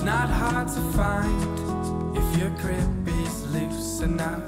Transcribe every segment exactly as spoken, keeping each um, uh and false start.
It's not hard to find if your grip is loose enough.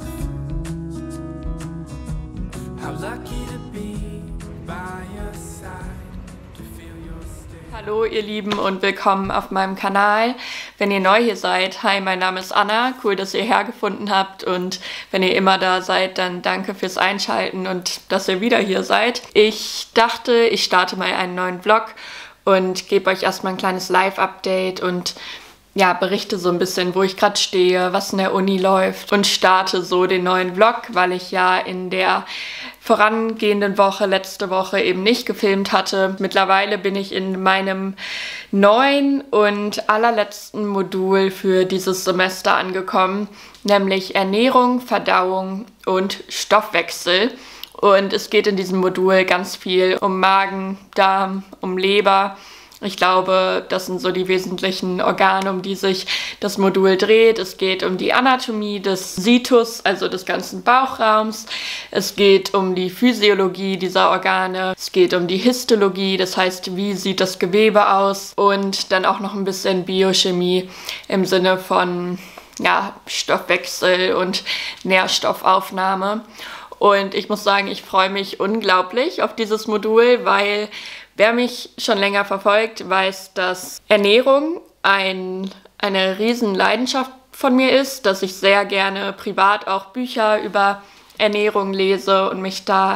How lucky to be by your side to feel your stay. Hallo ihr Lieben und willkommen auf meinem Kanal. Wenn ihr neu hier seid, hi, mein Name ist Anna, cool, dass ihr hergefunden habt, und wenn ihr immer da seid, dann danke fürs Einschalten und dass ihr wieder hier seid. Ich dachte, ich starte mal einen neuen Vlog und gebe euch erstmal ein kleines Live-Update und ja, berichte so ein bisschen, wo ich gerade stehe, was in der Uni läuft, und starte so den neuen Vlog, weil ich ja in der vorangehenden Woche, letzte Woche eben nicht gefilmt hatte. Mittlerweile bin ich in meinem neuen und allerletzten Modul für dieses Semester angekommen, nämlich Ernährung, Verdauung und Stoffwechsel. Und es geht in diesem Modul ganz viel um Magen, Darm, um Leber. Ich glaube, das sind so die wesentlichen Organe, um die sich das Modul dreht. Es geht um die Anatomie des Situs, also des ganzen Bauchraums. Es geht um die Physiologie dieser Organe. Es geht um die Histologie, das heißt, wie sieht das Gewebe aus? Und dann auch noch ein bisschen Biochemie im Sinne von ja, Stoffwechsel und Nährstoffaufnahme. Und ich muss sagen, ich freue mich unglaublich auf dieses Modul, weil wer mich schon länger verfolgt, weiß, dass Ernährung ein, eine riesen Leidenschaft von mir ist, dass ich sehr gerne privat auch Bücher über Ernährung lese und mich da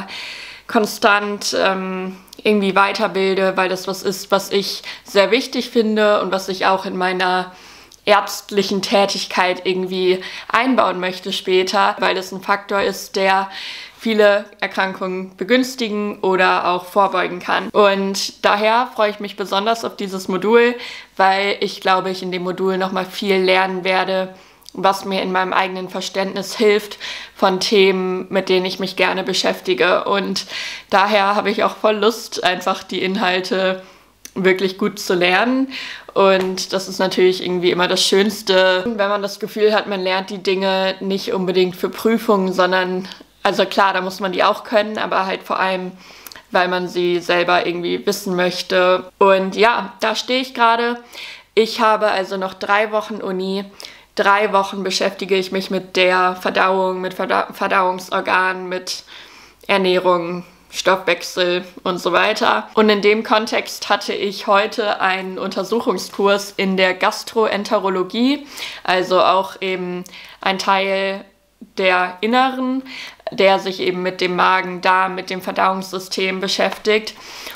konstant ähm, irgendwie weiterbilde, weil das was ist, was ich sehr wichtig finde und was ich auch in meiner ärztlichen Tätigkeit irgendwie einbauen möchte später, weil es ein Faktor ist, der viele Erkrankungen begünstigen oder auch vorbeugen kann. Und daher freue ich mich besonders auf dieses Modul, weil ich glaube, ich in dem Modul nochmal viel lernen werde, was mir in meinem eigenen Verständnis hilft von Themen, mit denen ich mich gerne beschäftige. Und daher habe ich auch voll Lust, einfach die Inhalte wirklich gut zu lernen. Und das ist natürlich irgendwie immer das Schönste, wenn man das Gefühl hat, man lernt die Dinge nicht unbedingt für Prüfungen, sondern, also klar, da muss man die auch können, aber halt vor allem, weil man sie selber irgendwie wissen möchte. Und ja, da stehe ich gerade. Ich habe also noch drei Wochen Uni. Drei Wochen beschäftige ich mich mit der Verdauung, mit Verdau- Verdauungsorganen, mit Ernährung, Stoffwechsel und so weiter. Und in dem Kontext hatte ich heute einen Untersuchungskurs in der Gastroenterologie, also auch eben ein Teil der Inneren, der sich eben mit dem Magen, Darm, mit dem Verdauungssystem beschäftigt.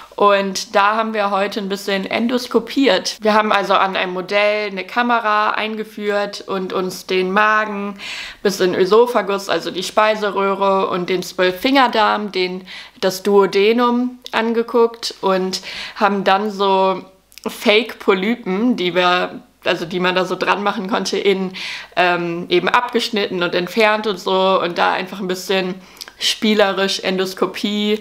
Und da haben wir heute ein bisschen endoskopiert. Wir haben also an einem Modell eine Kamera eingeführt und uns den Magen bis in Ösophagus, also die Speiseröhre, und den Zwölffingerdarm, den, das Duodenum, angeguckt und haben dann so Fake-Polypen, die wir also die man da so dran machen konnte, in ähm, eben abgeschnitten und entfernt und so, und da einfach ein bisschen spielerisch Endoskopie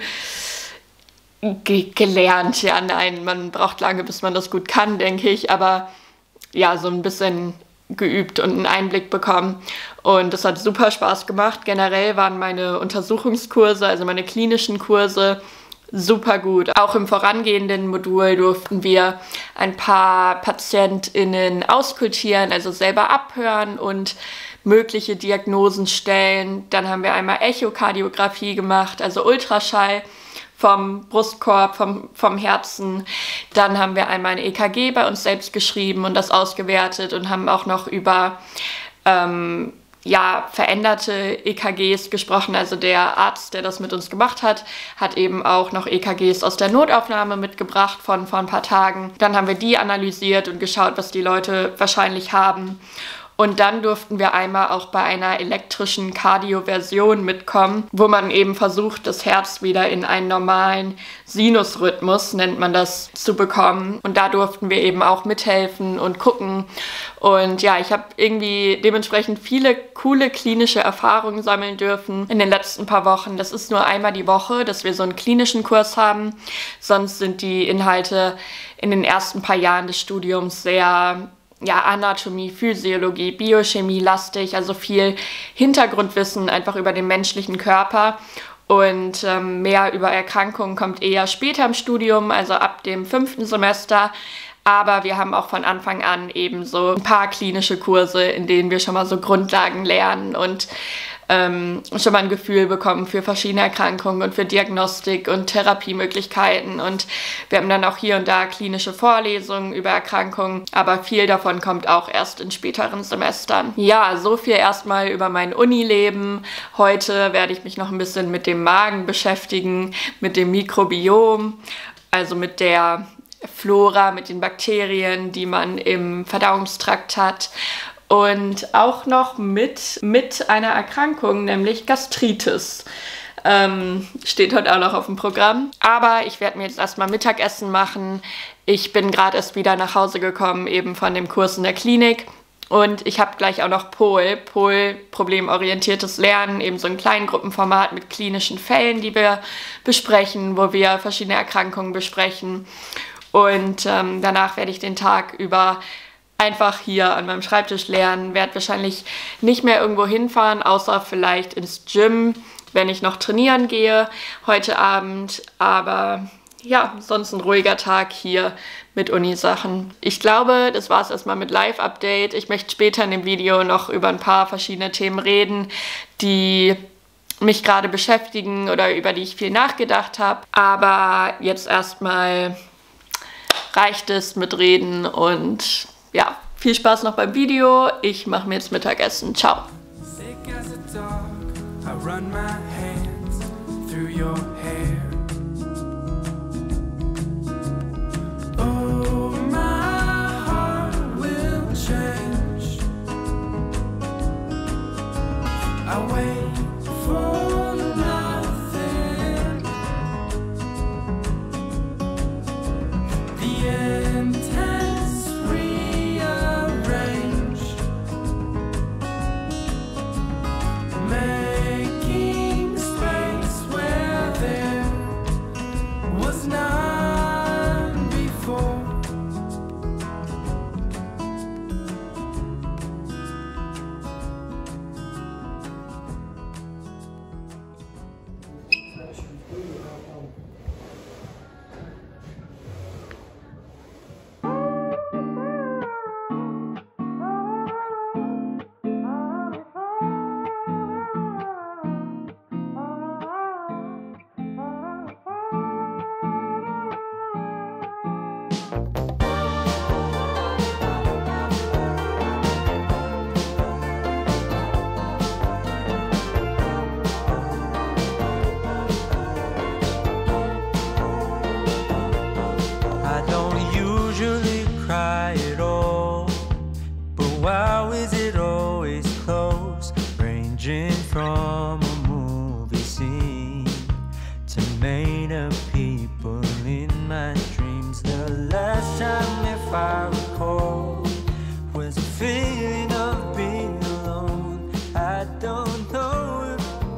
ge gelernt. Ja, nein, man braucht lange, bis man das gut kann, denke ich, aber ja, so ein bisschen geübt und einen Einblick bekommen, und das hat super Spaß gemacht. Generell waren meine Untersuchungskurse, also meine klinischen Kurse, super gut. Auch im vorangehenden Modul durften wir ein paar PatientInnen auskultieren, also selber abhören und mögliche Diagnosen stellen. Dann haben wir einmal Echokardiographie gemacht, also Ultraschall vom Brustkorb, vom, vom Herzen. Dann haben wir einmal ein E K G bei uns selbst geschrieben und das ausgewertet und haben auch noch über ähm, ja, veränderte E K Gs gesprochen. Also der Arzt, der das mit uns gemacht hat, hat eben auch noch E K Gs aus der Notaufnahme mitgebracht von vor ein paar Tagen. Dann haben wir die analysiert und geschaut, was die Leute wahrscheinlich haben. Und dann durften wir einmal auch bei einer elektrischen Kardioversion mitkommen, wo man eben versucht, das Herz wieder in einen normalen Sinusrhythmus, nennt man das, zu bekommen. Und da durften wir eben auch mithelfen und gucken. Und ja, ich habe irgendwie dementsprechend viele coole klinische Erfahrungen sammeln dürfen in den letzten paar Wochen. Das ist nur einmal die Woche, dass wir so einen klinischen Kurs haben. Sonst sind die Inhalte in den ersten paar Jahren des Studiums sehr ja, Anatomie, Physiologie, Biochemie lastig, also viel Hintergrundwissen einfach über den menschlichen Körper. Und ähm, mehr über Erkrankungen kommt eher später im Studium, also ab dem fünften Semester. Aber wir haben auch von Anfang an eben so ein paar klinische Kurse, in denen wir schon mal so Grundlagen lernen und ähm, schon mal ein Gefühl bekommen für verschiedene Erkrankungen und für Diagnostik und Therapiemöglichkeiten. Und wir haben dann auch hier und da klinische Vorlesungen über Erkrankungen, aber viel davon kommt auch erst in späteren Semestern. Ja, so viel erstmal über mein Unileben. Heute werde ich mich noch ein bisschen mit dem Magen beschäftigen, mit dem Mikrobiom, also mit der Flora, mit den Bakterien, die man im Verdauungstrakt hat. Und auch noch mit, mit einer Erkrankung, nämlich Gastritis. Ähm, steht heute auch noch auf dem Programm. Aber ich werde mir jetzt erstmal Mittagessen machen. Ich bin gerade erst wieder nach Hause gekommen, eben von dem Kurs in der Klinik. Und ich habe gleich auch noch P O L, P O L, problemorientiertes Lernen, eben so ein Kleingruppenformat mit klinischen Fällen, die wir besprechen, wo wir verschiedene Erkrankungen besprechen. Und ähm, danach werde ich den Tag über einfach hier an meinem Schreibtisch lernen, werde wahrscheinlich nicht mehr irgendwo hinfahren, außer vielleicht ins Gym, wenn ich noch trainieren gehe heute Abend. Aber ja, sonst ein ruhiger Tag hier mit Uni-Sachen. Ich glaube, das war es erstmal mit Live-Update. Ich möchte später in dem Video noch über ein paar verschiedene Themen reden, die mich gerade beschäftigen oder über die ich viel nachgedacht habe. Aber jetzt erstmal reicht es mit Reden und ja, viel Spaß noch beim Video. Ich mache mir jetzt Mittagessen. Ciao. Sick as a dog, I run my hands through your hair. Oh, my heart will change. I wait for nothing. The intense rearranged, making space where there was none before. I don't usually cry at all, but wow, is it always close, ranging from a movie scene to made up people in my dreams. The last time, if I recall, was a feeling of being alone. I don't know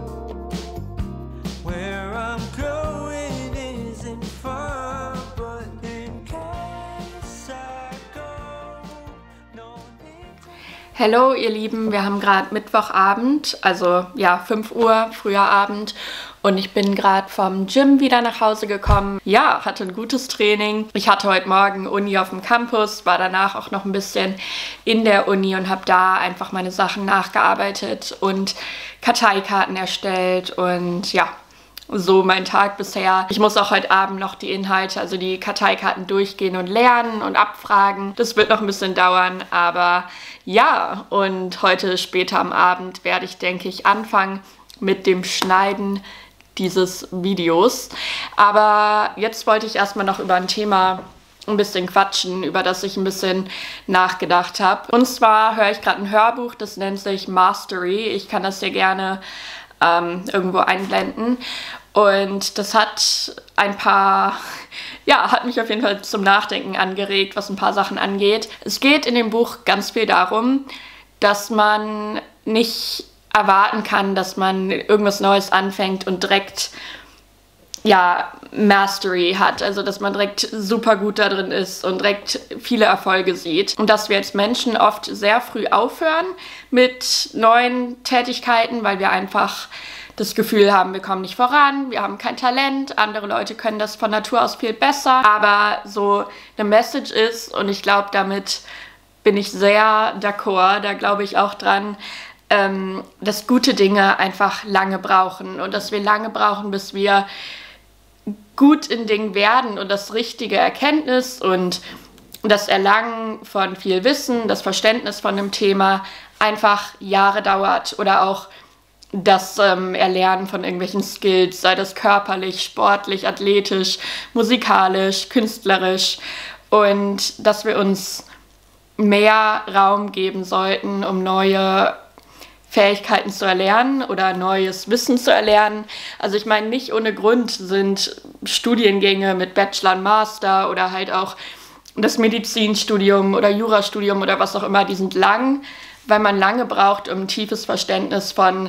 if where I'm going isn't far, but in case I go, no need to. Hello ihr Lieben, wir haben gerade Mittwochabend, also ja fünf Uhr, früher Abend. Und ich bin gerade vom Gym wieder nach Hause gekommen. Ja, hatte ein gutes Training. Ich hatte heute Morgen Uni auf dem Campus, war danach auch noch ein bisschen in der Uni und habe da einfach meine Sachen nachgearbeitet und Karteikarten erstellt und ja, so mein Tag bisher. Ich muss auch heute Abend noch die Inhalte, also die Karteikarten durchgehen und lernen und abfragen. Das wird noch ein bisschen dauern, aber ja, und heute später am Abend werde ich, denke ich, anfangen mit dem Schneiden dieses Videos. Aber jetzt wollte ich erstmal noch über ein Thema ein bisschen quatschen, über das ich ein bisschen nachgedacht habe. Und zwar höre ich gerade ein Hörbuch, das nennt sich Mastery. Ich kann das hier gerne ähm, irgendwo einblenden. Und das hat ein paar, ja, hat mich auf jeden Fall zum Nachdenken angeregt, was ein paar Sachen angeht. Es geht in dem Buch ganz viel darum, dass man nicht erwarten kann, dass man irgendwas Neues anfängt und direkt, ja, Mastery hat. Also, dass man direkt super gut da drin ist und direkt viele Erfolge sieht. Und dass wir als Menschen oft sehr früh aufhören mit neuen Tätigkeiten, weil wir einfach das Gefühl haben, wir kommen nicht voran, wir haben kein Talent, andere Leute können das von Natur aus viel besser. Aber so eine Message ist, und ich glaube, damit bin ich sehr d'accord, da glaube ich auch dran, ähm, dass gute Dinge einfach lange brauchen und dass wir lange brauchen, bis wir gut in Dingen werden und das richtige Erkenntnis und das Erlangen von viel Wissen, das Verständnis von einem Thema einfach Jahre dauert oder auch das ähm, Erlernen von irgendwelchen Skills, sei das körperlich, sportlich, athletisch, musikalisch, künstlerisch, und dass wir uns mehr Raum geben sollten, um neue Fähigkeiten zu erlernen oder neues Wissen zu erlernen. Also ich meine, nicht ohne Grund sind Studiengänge mit Bachelor und Master oder halt auch das Medizinstudium oder Jurastudium oder was auch immer, die sind lang, weil man lange braucht, um ein tiefes Verständnis von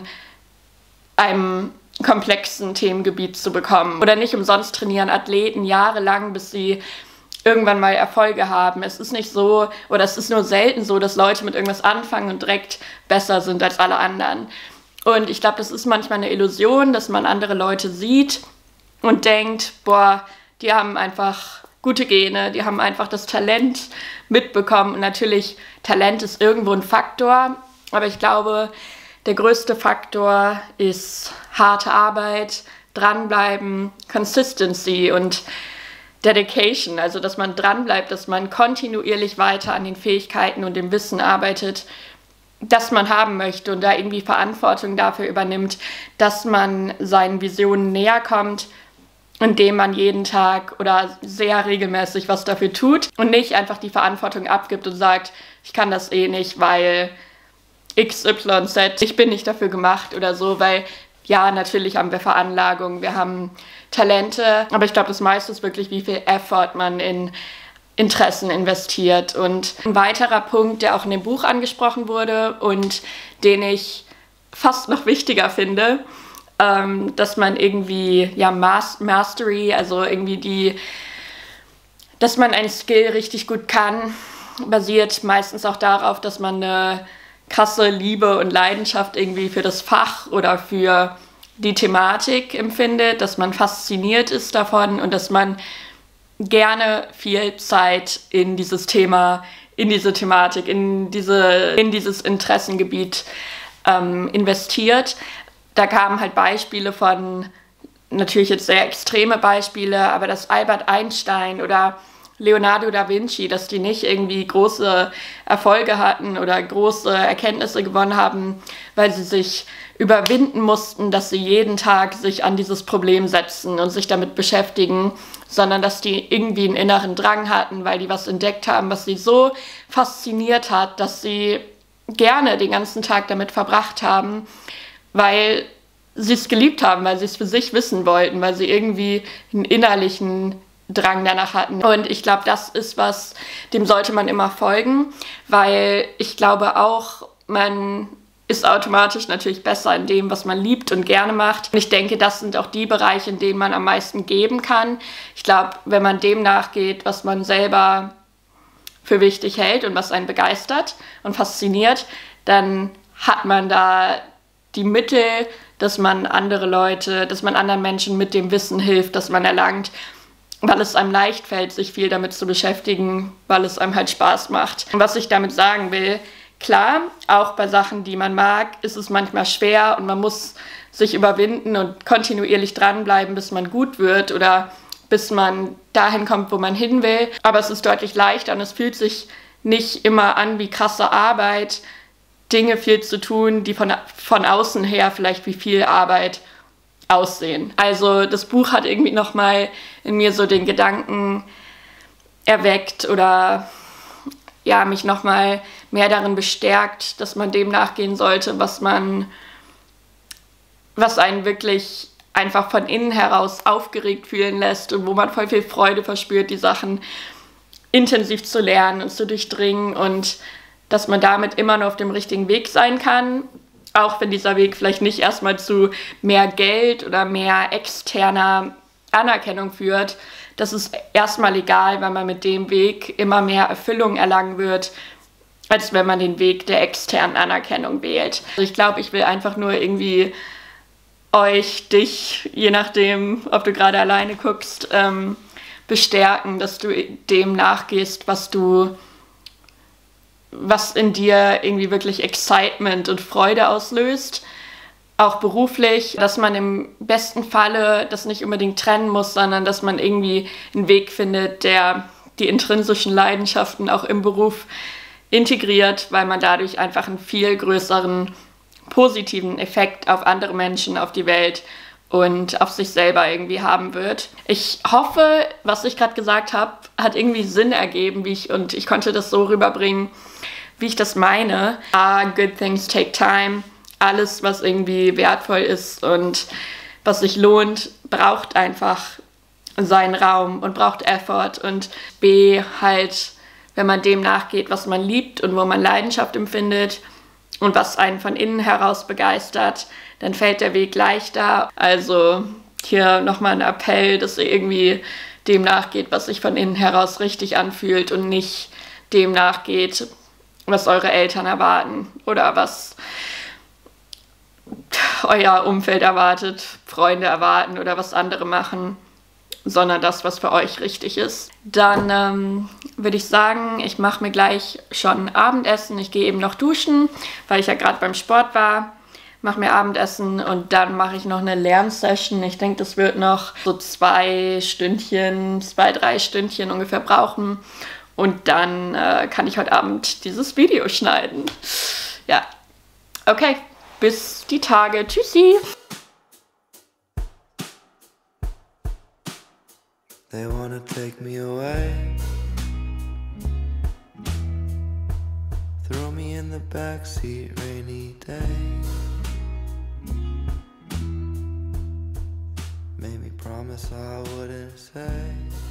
einem komplexen Themengebiet zu bekommen. Oder nicht umsonst trainieren Athleten jahrelang, bis sie irgendwann mal Erfolge haben. Es ist nicht so, oder es ist nur selten so, dass Leute mit irgendwas anfangen und direkt besser sind als alle anderen. Und ich glaube, das ist manchmal eine Illusion, dass man andere Leute sieht und denkt, boah, die haben einfach gute Gene, die haben einfach das Talent mitbekommen. Und natürlich, Talent ist irgendwo ein Faktor, aber ich glaube, der größte Faktor ist harte Arbeit, dranbleiben, Consistency und Dedication, also dass man dranbleibt, dass man kontinuierlich weiter an den Fähigkeiten und dem Wissen arbeitet, das man haben möchte und da irgendwie Verantwortung dafür übernimmt, dass man seinen Visionen näher kommt, indem man jeden Tag oder sehr regelmäßig was dafür tut und nicht einfach die Verantwortung abgibt und sagt, ich kann das eh nicht, weil X Y Z, ich bin nicht dafür gemacht oder so, weil ja, natürlich haben wir Veranlagung, wir haben Talente, aber ich glaube, das meiste ist wirklich, wie viel Effort man in Interessen investiert. Und ein weiterer Punkt, der auch in dem Buch angesprochen wurde und den ich fast noch wichtiger finde, ähm, dass man irgendwie, ja, Mastery, also irgendwie die, dass man ein Skill richtig gut kann, basiert meistens auch darauf, dass man eine krasse Liebe und Leidenschaft irgendwie für das Fach oder für die Thematik empfindet, dass man fasziniert ist davon und dass man gerne viel Zeit in dieses Thema, in diese Thematik, in, diese, in dieses Interessengebiet ähm, investiert. Da kamen halt Beispiele von, natürlich jetzt sehr extreme Beispiele, aber dass Albert Einstein oder Leonardo da Vinci, dass die nicht irgendwie große Erfolge hatten oder große Erkenntnisse gewonnen haben, weil sie sich überwinden mussten, dass sie jeden Tag sich an dieses Problem setzen und sich damit beschäftigen, sondern dass die irgendwie einen inneren Drang hatten, weil die was entdeckt haben, was sie so fasziniert hat, dass sie gerne den ganzen Tag damit verbracht haben, weil sie es geliebt haben, weil sie es für sich wissen wollten, weil sie irgendwie einen innerlichen Drang danach hatten. Und ich glaube, das ist was, dem sollte man immer folgen, weil ich glaube auch, man ist automatisch natürlich besser in dem, was man liebt und gerne macht. Und ich denke, das sind auch die Bereiche, in denen man am meisten geben kann. Ich glaube, wenn man dem nachgeht, was man selber für wichtig hält und was einen begeistert und fasziniert, dann hat man da die Mittel, dass man andere Leute, dass man anderen Menschen mit dem Wissen hilft, das man erlangt, weil es einem leicht fällt, sich viel damit zu beschäftigen, weil es einem halt Spaß macht. Und was ich damit sagen will, klar, auch bei Sachen, die man mag, ist es manchmal schwer und man muss sich überwinden und kontinuierlich dranbleiben, bis man gut wird oder bis man dahin kommt, wo man hin will. Aber es ist deutlich leichter und es fühlt sich nicht immer an wie krasse Arbeit, Dinge viel zu tun, die von, von außen her vielleicht wie viel Arbeit aussehen. Also das Buch hat irgendwie nochmal in mir so den Gedanken erweckt oder ja, mich nochmal mehr darin bestärkt, dass man dem nachgehen sollte, was man, was einen wirklich einfach von innen heraus aufgeregt fühlen lässt und wo man voll viel Freude verspürt, die Sachen intensiv zu lernen und zu durchdringen und dass man damit immer noch auf dem richtigen Weg sein kann, auch wenn dieser Weg vielleicht nicht erstmal zu mehr Geld oder mehr externer Anerkennung führt. Das ist erstmal egal, weil man mit dem Weg immer mehr Erfüllung erlangen wird, als wenn man den Weg der externen Anerkennung wählt. Also ich glaube, ich will einfach nur irgendwie euch, dich, je nachdem, ob du gerade alleine guckst, ähm, bestärken, dass du dem nachgehst, was du, was in dir irgendwie wirklich Excitement und Freude auslöst. Auch beruflich, dass man im besten Falle das nicht unbedingt trennen muss, sondern dass man irgendwie einen Weg findet, der die intrinsischen Leidenschaften auch im Beruf integriert, weil man dadurch einfach einen viel größeren positiven Effekt auf andere Menschen, auf die Welt und auf sich selber irgendwie haben wird. Ich hoffe, was ich gerade gesagt habe, hat irgendwie Sinn ergeben, wie ich, und ich konnte das so rüberbringen, wie ich das meine. Ah, good things take time. Alles, was irgendwie wertvoll ist und was sich lohnt, braucht einfach seinen Raum und braucht Effort. Und B, halt, wenn man dem nachgeht, was man liebt und wo man Leidenschaft empfindet und was einen von innen heraus begeistert, dann fällt der Weg leichter. Also hier nochmal ein Appell, dass ihr irgendwie dem nachgeht, was sich von innen heraus richtig anfühlt und nicht dem nachgeht, was eure Eltern erwarten oder was euer Umfeld erwartet, Freunde erwarten oder was andere machen, sondern das, was für euch richtig ist. Dann ähm, würde ich sagen, ich mache mir gleich schon Abendessen. Ich gehe eben noch duschen, weil ich ja gerade beim Sport war. Mache mir Abendessen und dann mache ich noch eine Lernsession. Ich denke, das wird noch so zwei Stündchen, zwei, drei Stündchen ungefähr brauchen. Und dann äh, kann ich heute Abend dieses Video schneiden. Ja, okay. Bis die Tage. Tschüssi. They wanna take me away, throw me in the backseat, rainy day, made me promise I wouldn't say.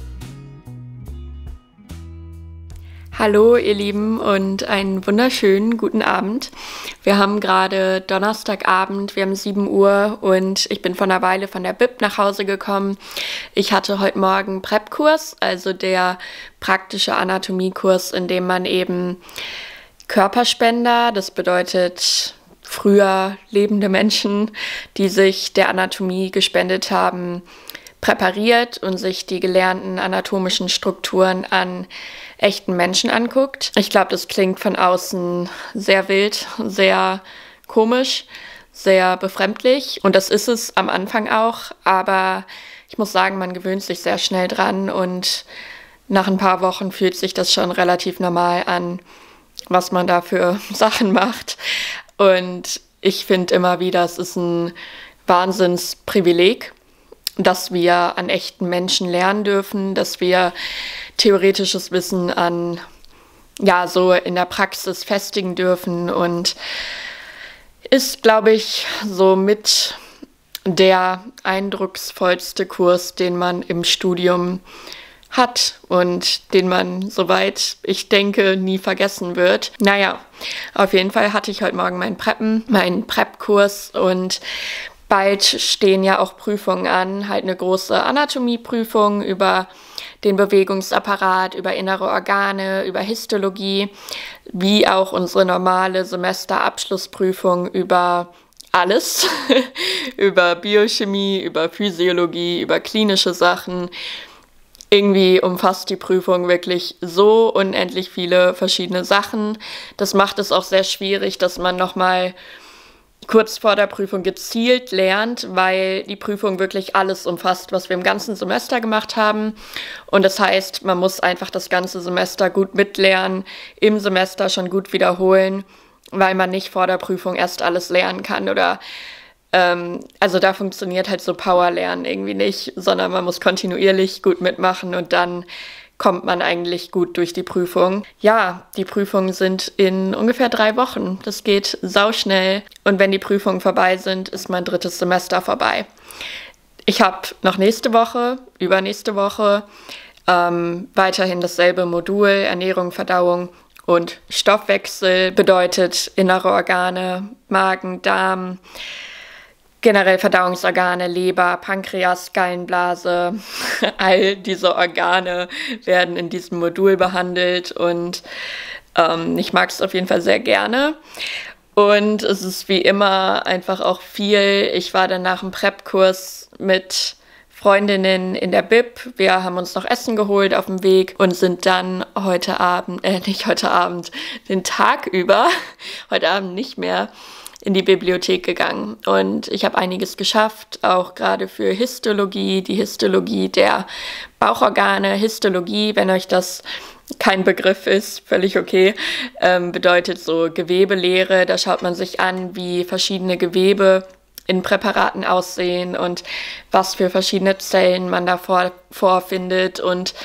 Hallo ihr Lieben und einen wunderschönen guten Abend. Wir haben gerade Donnerstagabend, wir haben sieben Uhr und ich bin vor einer Weile von der B I P nach Hause gekommen. Ich hatte heute Morgen Prep-Kurs, also der praktische Anatomiekurs, in dem man eben Körperspender, das bedeutet früher lebende Menschen, die sich der Anatomie gespendet haben, präpariert und sich die gelernten anatomischen Strukturen an echten Menschen anguckt. Ich glaube, das klingt von außen sehr wild, sehr komisch, sehr befremdlich. Und das ist es am Anfang auch. Aber ich muss sagen, man gewöhnt sich sehr schnell dran. Und nach ein paar Wochen fühlt sich das schon relativ normal an, was man da für Sachen macht. Und ich finde immer wieder, es ist ein Wahnsinnsprivileg, dass wir an echten Menschen lernen dürfen, dass wir theoretisches Wissen an, ja, so in der Praxis festigen dürfen und ist, glaube ich, so mit der eindrucksvollste Kurs, den man im Studium hat und den man, soweit ich denke, nie vergessen wird. Naja, auf jeden Fall hatte ich heute Morgen meinen Preppen, meinen Prep-Kurs und bald stehen ja auch Prüfungen an, halt eine große Anatomieprüfung über den Bewegungsapparat, über innere Organe, über Histologie, wie auch unsere normale Semesterabschlussprüfung über alles, über Biochemie, über Physiologie, über klinische Sachen. Irgendwie umfasst die Prüfung wirklich so unendlich viele verschiedene Sachen. Das macht es auch sehr schwierig, dass man nochmal kurz vor der Prüfung gezielt lernt, weil die Prüfung wirklich alles umfasst, was wir im ganzen Semester gemacht haben. Und das heißt, man muss einfach das ganze Semester gut mitlernen, im Semester schon gut wiederholen, weil man nicht vor der Prüfung erst alles lernen kann. Oder ähm, also da funktioniert halt so Powerlernen irgendwie nicht, sondern man muss kontinuierlich gut mitmachen und dann kommt man eigentlich gut durch die Prüfung. Ja, die Prüfungen sind in ungefähr drei Wochen. Das geht sauschnell. Und wenn die Prüfungen vorbei sind, ist mein drittes Semester vorbei. Ich habe noch nächste Woche, übernächste Woche, ähm, weiterhin dasselbe Modul, Ernährung, Verdauung und Stoffwechsel. Bedeutet innere Organe, Magen, Darm, generell Verdauungsorgane, Leber, Pankreas, Gallenblase, all diese Organe werden in diesem Modul behandelt und ähm, ich mag es auf jeden Fall sehr gerne. Und es ist wie immer einfach auch viel. Ich war dann nach dem Prep-Kurs mit Freundinnen in der Bib. Wir haben uns noch Essen geholt auf dem Weg und sind dann heute Abend, äh, nicht heute Abend, den Tag über, heute Abend nicht mehr, in die Bibliothek gegangen. Und ich habe einiges geschafft, auch gerade für Histologie, die Histologie der Bauchorgane. Histologie, wenn euch das kein Begriff ist, völlig okay, ähm, bedeutet so Gewebelehre. Da schaut man sich an, wie verschiedene Gewebe in Präparaten aussehen und was für verschiedene Zellen man da vor, vorfindet und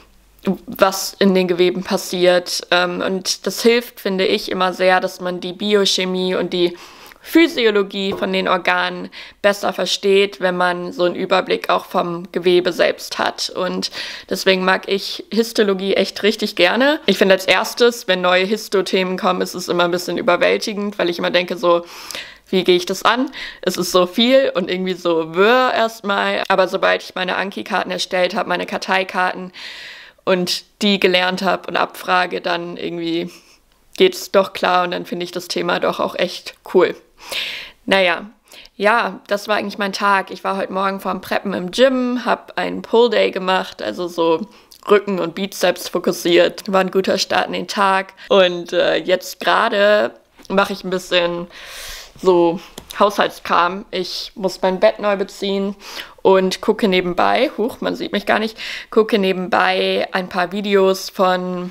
was in den Geweben passiert. Ähm, und das hilft, finde ich, immer sehr, dass man die Biochemie und die Physiologie von den Organen besser versteht, wenn man so einen Überblick auch vom Gewebe selbst hat. Und deswegen mag ich Histologie echt richtig gerne. Ich finde als erstes, wenn neue Histothemen kommen, ist es immer ein bisschen überwältigend, weil ich immer denke so, wie gehe ich das an? Es ist so viel und irgendwie so wirr erstmal. Aber sobald ich meine Anki-Karten erstellt habe, meine Karteikarten und die gelernt habe und abfrage, dann irgendwie geht es doch klar und dann finde ich das Thema doch auch echt cool. Naja, ja, das war eigentlich mein Tag. Ich war heute Morgen vorm Preppen im Gym, habe einen Pull-Day gemacht, also so Rücken und Bizeps fokussiert. War ein guter Start in den Tag. Und äh, jetzt gerade mache ich ein bisschen so Haushaltskram. Ich muss mein Bett neu beziehen und gucke nebenbei, huch, man sieht mich gar nicht, gucke nebenbei ein paar Videos von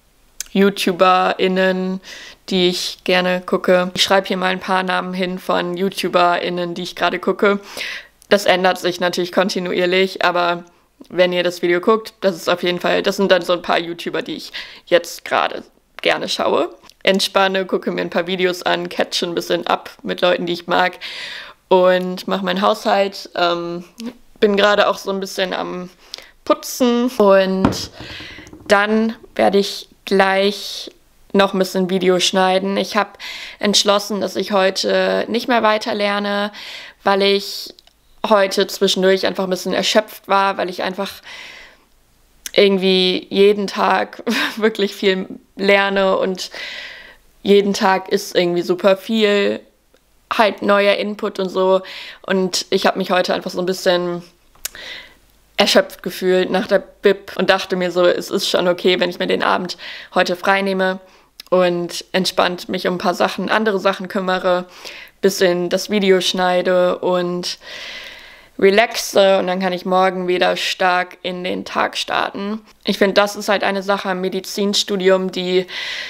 YouTuberInnen, die ich gerne gucke. Ich schreibe hier mal ein paar Namen hin von YouTuberInnen, die ich gerade gucke. Das ändert sich natürlich kontinuierlich, aber wenn ihr das Video guckt, das ist auf jeden Fall, das sind dann so ein paar YouTuber, die ich jetzt gerade gerne schaue. Entspanne, gucke mir ein paar Videos an, catche ein bisschen ab mit Leuten, die ich mag und mache meinen Haushalt. Ähm, bin gerade auch so ein bisschen am Putzen und dann werde ich gleich noch ein bisschen Video schneiden. Ich habe entschlossen, dass ich heute nicht mehr weiter lerne, weil ich heute zwischendurch einfach ein bisschen erschöpft war, weil ich einfach irgendwie jeden Tag wirklich viel lerne und jeden Tag ist irgendwie super viel, halt neuer Input und so. Und ich habe mich heute einfach so ein bisschen erschöpft gefühlt nach der Bib und dachte mir so, es ist schon okay, wenn ich mir den Abend heute frei nehme und entspannt mich um ein paar Sachen, andere Sachen kümmere, bisschen das Video schneide und relaxe und dann kann ich morgen wieder stark in den Tag starten. Ich finde, das ist halt eine Sache am Medizinstudium, die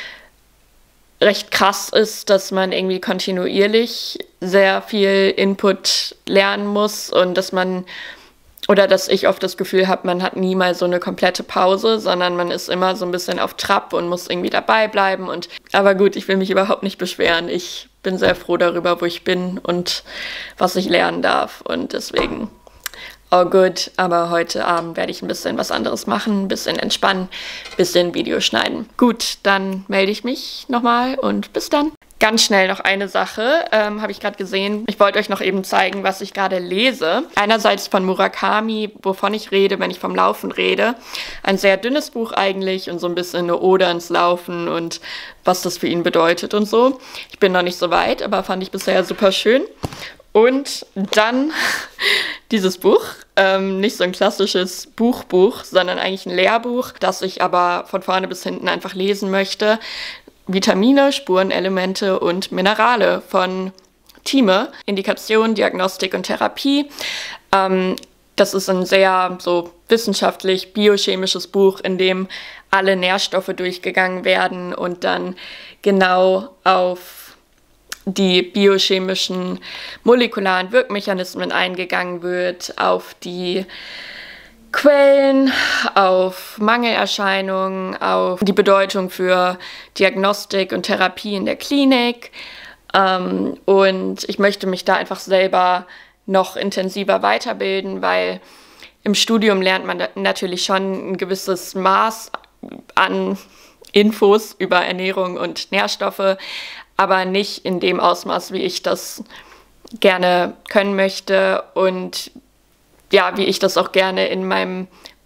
recht krass ist, dass man irgendwie kontinuierlich sehr viel Input lernen muss und dass man Oder dass ich oft das Gefühl habe, man hat nie mal so eine komplette Pause, sondern man ist immer so ein bisschen auf Trab und muss irgendwie dabei bleiben. Und aber gut, ich will mich überhaupt nicht beschweren. Ich bin sehr froh darüber, wo ich bin und was ich lernen darf. Und deswegen, oh gut. Aber heute Abend werde ich ein bisschen was anderes machen, ein bisschen entspannen, ein bisschen Video schneiden. Gut, dann melde ich mich nochmal und bis dann. Ganz schnell noch eine Sache, ähm, habe ich gerade gesehen. Ich wollte euch noch eben zeigen, was ich gerade lese. Einerseits von Murakami, wovon ich rede, wenn ich vom Laufen rede. Ein sehr dünnes Buch eigentlich und so ein bisschen eine Ode ans Laufen und was das für ihn bedeutet und so. Ich bin noch nicht so weit, aber fand ich bisher super schön. Und dann dieses Buch, ähm, nicht so ein klassisches Buchbuch, sondern eigentlich ein Lehrbuch, das ich aber von vorne bis hinten einfach lesen möchte. Vitamine, Spurenelemente und Minerale von Thieme, Indikation, Diagnostik und Therapie. Ähm, das ist ein sehr so wissenschaftlich biochemisches Buch, in dem alle Nährstoffe durchgegangen werden und dann genau auf die biochemischen molekularen Wirkmechanismen eingegangen wird, auf die Quellen, auf Mangelerscheinungen, auf die Bedeutung für Diagnostik und Therapie in der Klinik. Ähm, und ich möchte mich da einfach selber noch intensiver weiterbilden, weil im Studium lernt man natürlich schon ein gewisses Maß an Infos über Ernährung und Nährstoffe, aber nicht in dem Ausmaß, wie ich das gerne können möchte und ja, wie ich das auch gerne in meinem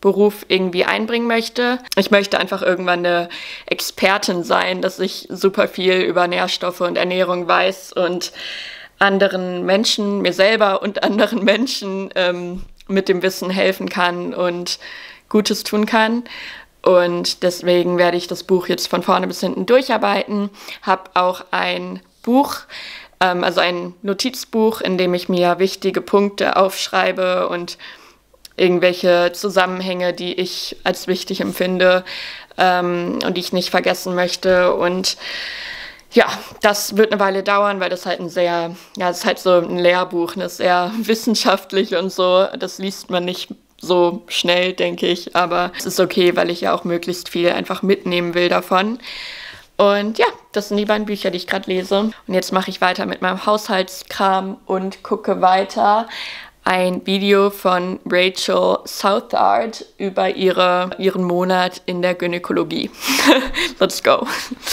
Beruf irgendwie einbringen möchte. Ich möchte einfach irgendwann eine Expertin sein, dass ich super viel über Nährstoffe und Ernährung weiß und anderen Menschen, mir selber und anderen Menschen ähm, mit dem Wissen helfen kann und Gutes tun kann. Und deswegen werde ich das Buch jetzt von vorne bis hinten durcharbeiten. Habe auch ein Buch, ähm, also ein Notizbuch, in dem ich mir wichtige Punkte aufschreibe und irgendwelche Zusammenhänge, die ich als wichtig empfinde ähm, und die ich nicht vergessen möchte. Und ja, das wird eine Weile dauern, weil das halt ein sehr, ja, das ist halt so ein Lehrbuch, das ist sehr wissenschaftlich und so. Das liest man nicht so schnell, denke ich, aber es ist okay, weil ich ja auch möglichst viel einfach mitnehmen will davon. Und ja, das sind die beiden Bücher, die ich gerade lese. Und jetzt mache ich weiter mit meinem Haushaltskram und gucke weiter ein Video von Rachel Southard über ihre, ihren Monat in der Gynäkologie. Let's go.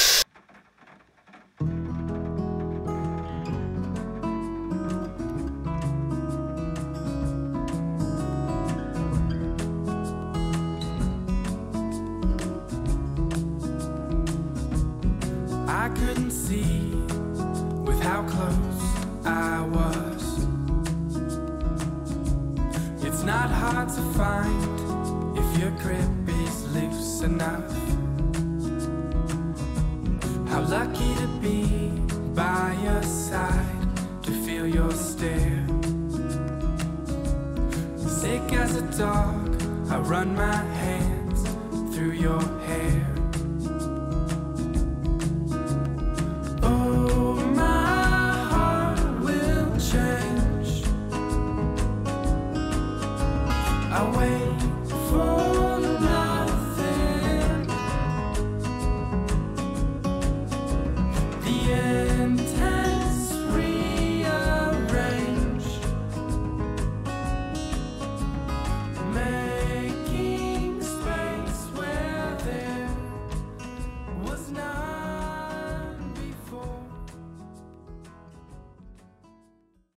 I couldn't see with how close I was. It's not hard to find if your grip is loose enough. How lucky to be by your side, to feel your stare. Sick as a dog, I run my hands through your